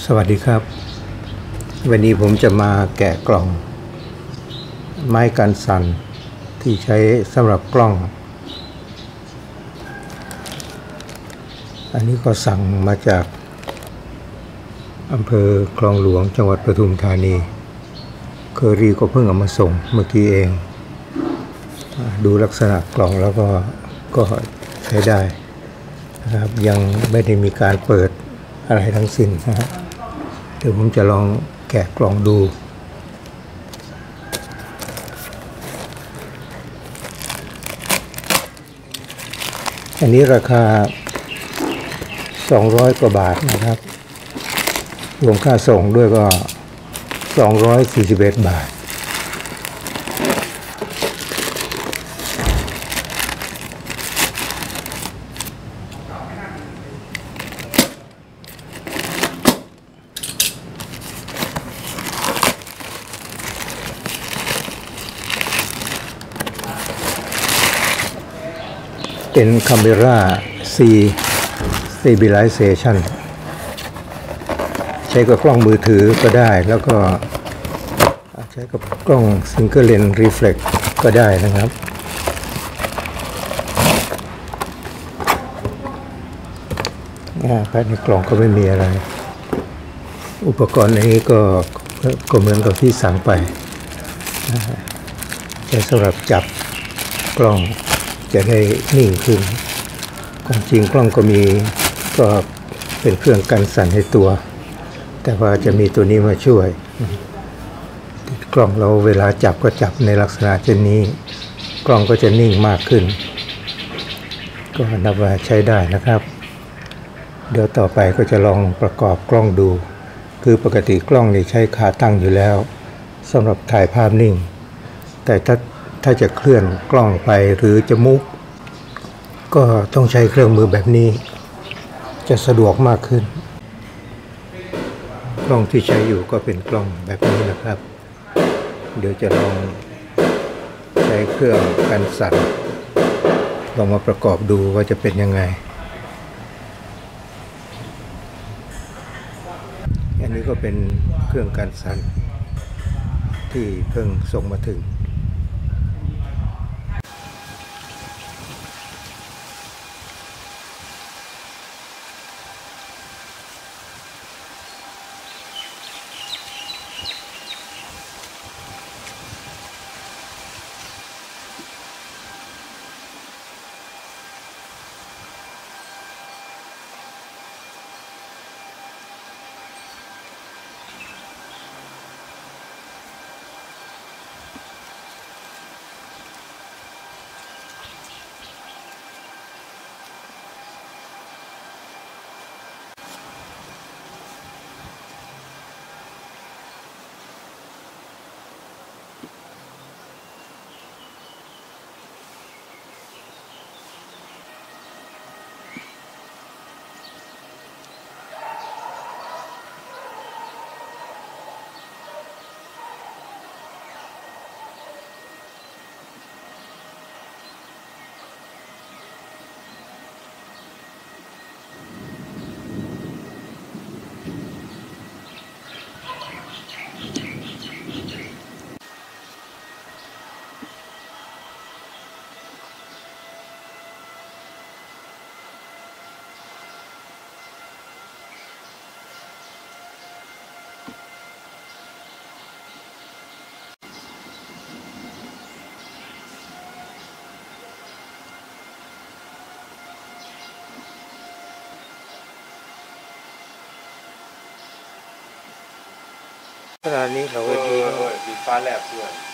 สวัสดีครับวันนี้ผมจะมาแกะกล่องไม้กันสั่นที่ใช้สำหรับกล้องอันนี้ก็สั่งมาจากอำเภอคลองหลวงจังหวัดปทุมธานีเคอรี่ก็เพิ่งเอามาส่งเมื่อกี้เองดูลักษณะกล่องแล้วก็ใช้ได้นะครับยังไม่ได้มีการเปิดอะไรทั้งสิ้นนะฮะเดี๋ยวผมจะลองแกะกล่องดูอันนี้ราคา200 กว่าบาทนะครับรวมค่าส่งด้วยก็241 บาทเป็น Camera C Stabilization ใช้กับกล้องมือถือก็ได้แล้วก็ใช้กับกล้อง Single Lens Reflex ก็ได้นะครับภายในกล่องก็ไม่มีอะไรอุปกรณ์นี้ก็เหมือนกับที่สั่งไปใช้สำหรับจับกล้องจะได้นิ่งขึ้นความจริงกล้องก็เป็นเครื่องกันสั่นในตัวแต่ว่าจะมีตัวนี้มาช่วยติดกล้องเราเวลาจับก็จับในลักษณะเช่นนี้กล้องก็จะนิ่งมากขึ้นก็นับว่าใช้ได้นะครับเดี๋ยวต่อไปก็จะลองประกอบกล้องดูคือปกติกล้องนี่ใช้ขาตั้งอยู่แล้วสำหรับถ่ายภาพนิ่งแต่ถ้าจะเคลื่อนกล้องไปหรือจะมุกก็ต้องใช้เครื่องมือแบบนี้จะสะดวกมากขึ้นกล้องที่ใช้อยู่ก็เป็นกล้องแบบนี้นะครับเดี๋ยวจะลองใช้เครื่องกันสั่นลองมาประกอบดูว่าจะเป็นยังไงอันนี้ก็เป็นเครื่องกันสั่นที่เพิ่งส่งมาถึงขณะนี้เราก็ดีมีฟ้าแลบด้วย